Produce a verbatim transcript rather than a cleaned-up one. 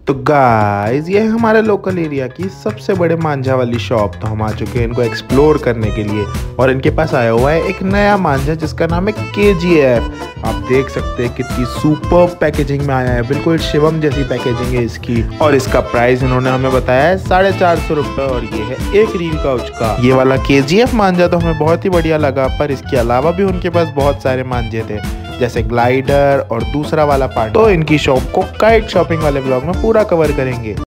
तो गाइस ये है हमारे लोकल एरिया की सबसे बड़े मांझा वाली शॉप। तो हम आ चुके हैं इनको एक्सप्लोर करने के लिए और इनके पास आया हुआ है एक नया मांझा जिसका नाम है के जी एफ। आप देख सकते हैं कितनी सुपर पैकेजिंग में आया है, बिल्कुल शिवम जैसी पैकेजिंग है इसकी। और इसका प्राइस इन्होंने हमें बताया है साढ़े चार सौ रुपये और ये है एक रील काउच का। ये वाला के जी एफ मांझा तो हमें बहुत ही बढ़िया लगा, पर इसके अलावा भी उनके पास बहुत सारे मांझे थे जैसे ग्लाइडर और दूसरा वाला पार्ट। तो इनकी शॉप को काइट शॉपिंग वाले ब्लॉग में पूरा कवर करेंगे।